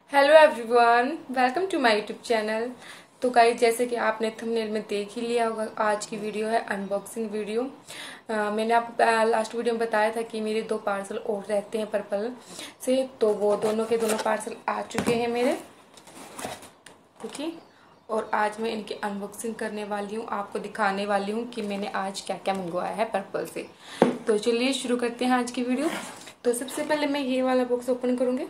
Hello everyone, welcome to my YouTube channel. तो guys, जैसे कि आपने थंबनेल में देख ही लिया होगा, आज की वीडियो है अनबॉक्सिंग वीडियो। मैंने आपको लास्ट वीडियो में बताया था कि मेरे 2 पार्सल और रहते हैं पर्पल से, तो वो दोनों के दोनों पार्सल आ चुके हैं मेरे। ओके, और आज मैं इनकी अनबॉक्सिंग करने वाली हूँ, आपको दिखाने वाली हूँ कि मैंने आज क्या क्या मंगवाया है पर्पल से। तो चलिए शुरू करते हैं आज की वीडियो। तो सबसे पहले मैं ये वाला बॉक्स ओपन करूँगी।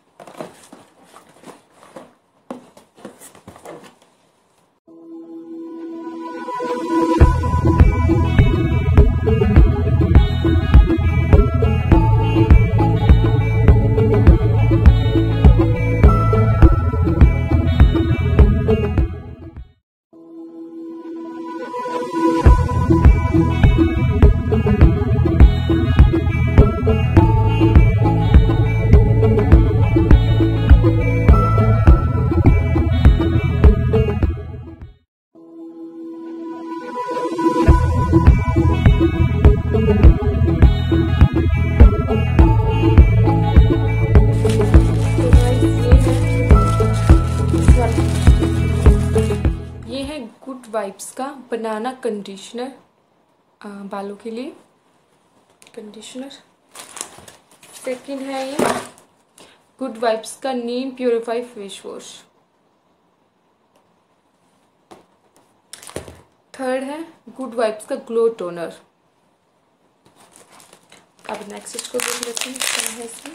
गुड वाइब्स का बनाना कंडीशनर, बालों के लिए कंडीशनर। सेकंड है ये गुड वाइब्स का नीम प्योरीफाई फेस वॉश। थर्ड है गुड वाइब्स का ग्लो टोनर। अब नेक्स्ट इसको देख लेते हैं क्या है इसमें।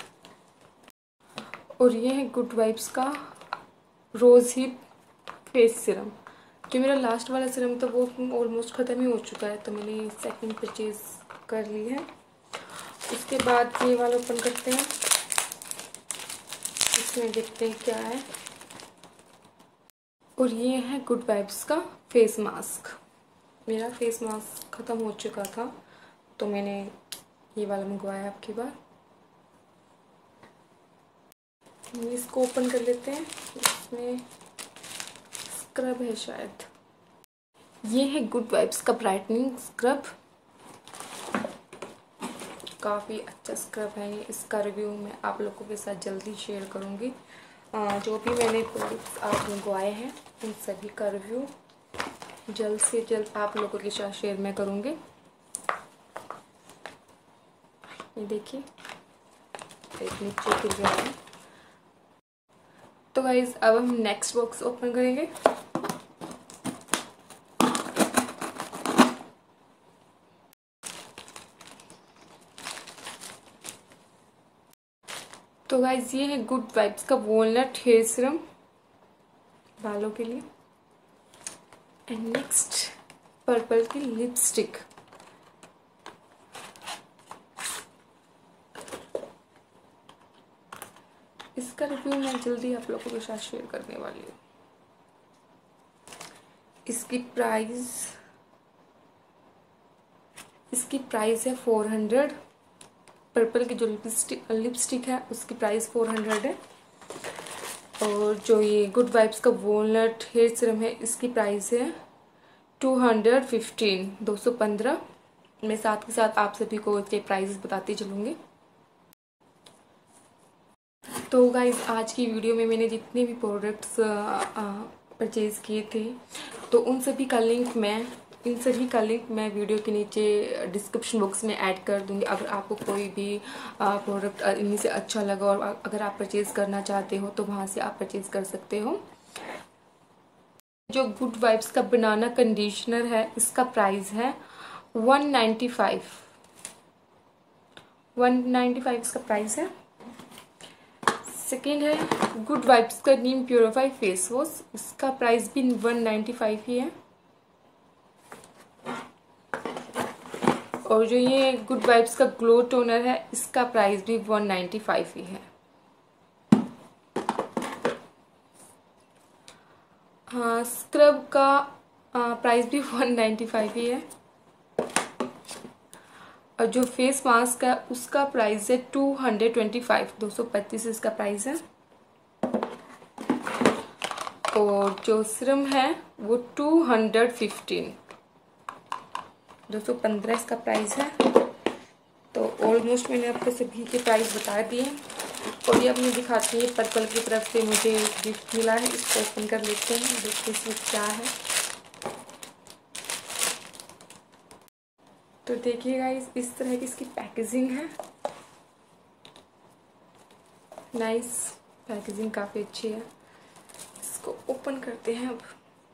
और ये है गुड वाइब्स का रोज हिप फेस सीरम। जो मेरा लास्ट वाला सीरम था वो ऑलमोस्ट ख़त्म ही हो चुका है, तो मैंने सेकंड परचेज कर ली है। उसके बाद ये वाला ओपन करते हैं, इसमें देखते हैं क्या है। और ये है गुड वाइब्स का फेस मास्क। मेरा फेस मास्क ख़त्म हो चुका था, तो मैंने ये वाला मंगवाया आपकी बार। इसको ओपन कर लेते हैं, इसमें स्क्रब है शायद। ये है गुड वाइब्स का ब्राइटनिंग स्क्रब। काफ़ी अच्छा स्क्रब है ये। इसका रिव्यू मैं आप लोगों के साथ जल्दी शेयर करूँगी। जो भी मैंने प्रोडक्ट्स आप मंगवाए हैं उन सभी का रिव्यू जल्द से जल्द आप लोगों के साथ शेयर मैं करूँगी। ये देखिए, एक नीचे गिर गया है। तो गाइज, अब हम नेक्स्ट बॉक्स ओपन करेंगे। तो गाइज, ये है गुड वाइब्स का वॉलनट हेयर सीरम बालों के लिए। एंड नेक्स्ट पर्पल की लिपस्टिक। इसका रिव्यू मैं जल्दी आप लोगों के साथ शेयर करने वाली हूँ। इसकी प्राइस है 400। पर्पल की जो लिपस्टिक है उसकी प्राइस 400 है। और जो ये गुड वाइब्स का वॉलनट हेयर सीरम है इसकी प्राइस है 215। मैं साथ के साथ आप सभी को इसके प्राइस बताती चलूँगी। तो गाइज, आज की वीडियो में मैंने जितने भी प्रोडक्ट्स परचेज़ किए थे, तो इन सभी का लिंक मैं वीडियो के नीचे डिस्क्रिप्शन बॉक्स में ऐड कर दूंगी। अगर आपको कोई भी प्रोडक्ट इनमें से अच्छा लगा और अगर आप परचेज़ करना चाहते हो तो वहाँ से आप परचेज़ कर सकते हो। जो गुड वाइब्स का बनाना कंडीशनर है इसका प्राइस है 195 इसका प्राइस है। सेकेंड है गुड वाइब्स का नीम प्योरीफाई फेस वॉश। इसका प्राइस भी 195 ही है। और जो ये गुड वाइब्स का ग्लो टोनर है इसका प्राइस भी 195 ही है। हाँ, स्क्रब का प्राइस भी 195 ही है। और जो फेस मास्क है उसका प्राइस है 225 इसका प्राइस है। और जो सीरम है वो 215 इसका प्राइस है। तो ऑलमोस्ट मैंने आपको सभी के प्राइस बता दिए। और ये अब मैं दिखाती हूँ, पर्पल की तरफ से मुझे गिफ्ट मिला है। इसको ओपन कर लेते हैं, देखते हैं इसमें क्या है। तो देखिए गाइस, इस तरह की इसकी पैकेजिंग है। नाइस पैकेजिंग, काफ़ी अच्छी है। इसको ओपन करते हैं अब।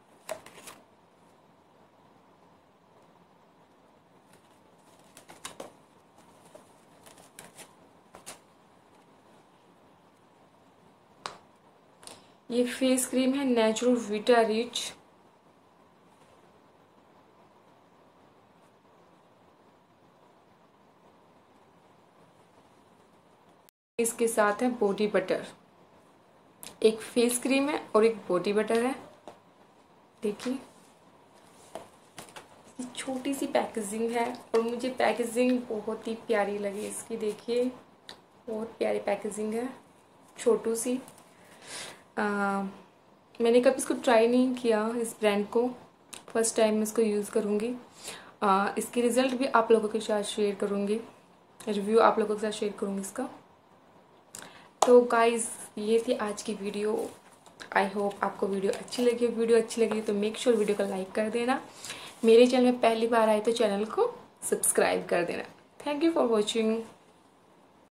ये फेस क्रीम है नेचुरल वीटा रिच। इसके साथ है बॉडी बटर। एक फेस क्रीम है और एक बॉडी बटर है। देखिए छोटी सी पैकेजिंग है और मुझे पैकेजिंग बहुत ही प्यारी लगी इसकी। देखिए बहुत प्यारी पैकेजिंग है, छोटू सी। मैंने कभी इसको ट्राई नहीं किया, इस ब्रांड को फर्स्ट टाइम मैं इसको यूज़ करूँगी। इसकी रिज़ल्ट भी आप लोगों के साथ शेयर करूँगी, रिव्यू आप लोगों के साथ शेयर करूँगी इसका। तो गाइज़ ये थी आज की वीडियो। आई होप आपको वीडियो अच्छी लगी। वीडियो अच्छी लगी तो मेक श्योर वीडियो को लाइक कर देना। मेरे चैनल में पहली बार आए तो चैनल को सब्सक्राइब कर देना। Thank you for watching.